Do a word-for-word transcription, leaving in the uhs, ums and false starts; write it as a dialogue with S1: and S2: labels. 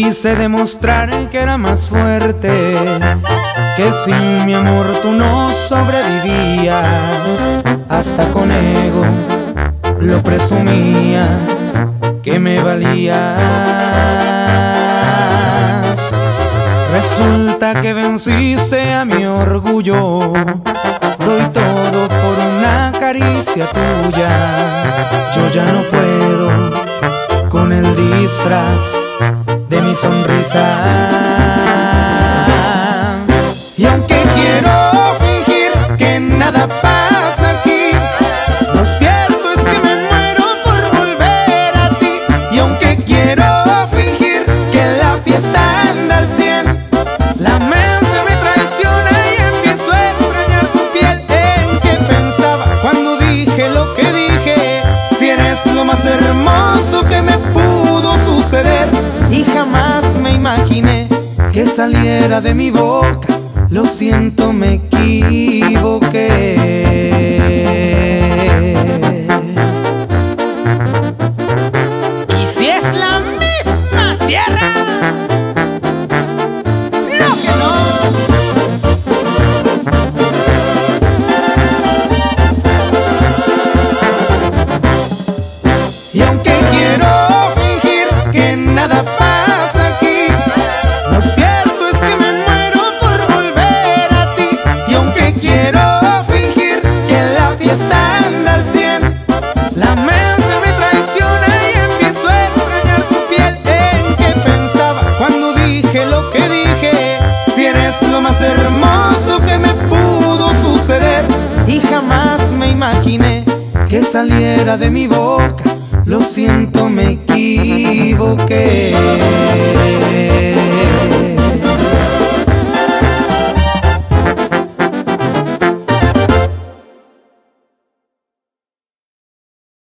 S1: Quise demostrar que era más fuerte, que sin mi amor tú no sobrevivías. Hasta con ego lo presumía, que me valías. Resulta que venciste a mi orgullo. Doy todo por una caricia tuya. Yo ya no puedo con el disfraz de mi sonrisa. Y aunque quiero fingir que nada pasa aquí, lo cierto es que me muero por volver a ti. Y aunque quiero fingir que la fiesta anda al cien, la mente me traiciona y empiezo a extrañar tu piel. ¿En qué pensaba cuando dije lo que dije? Si eres lo más hermoso que me pudo suceder. Y jamás me imaginé que saliera de mi boca: lo siento, me equivoqué.
S2: ¿Y si es la misma tierra? ¡No que no!
S1: Y aunque quiero fingir que nada pasa aquí, lo cierto es que me muero por volver a ti. Y aunque quiero fingir que la fiesta anda al cien, la mente me traiciona y empiezo a extrañar tu piel. ¿En qué pensaba cuando dije lo que dije? Si eres lo más hermoso que me pudo suceder. Y jamás me imaginé que saliera de mi boca: lo siento, me equivoqué.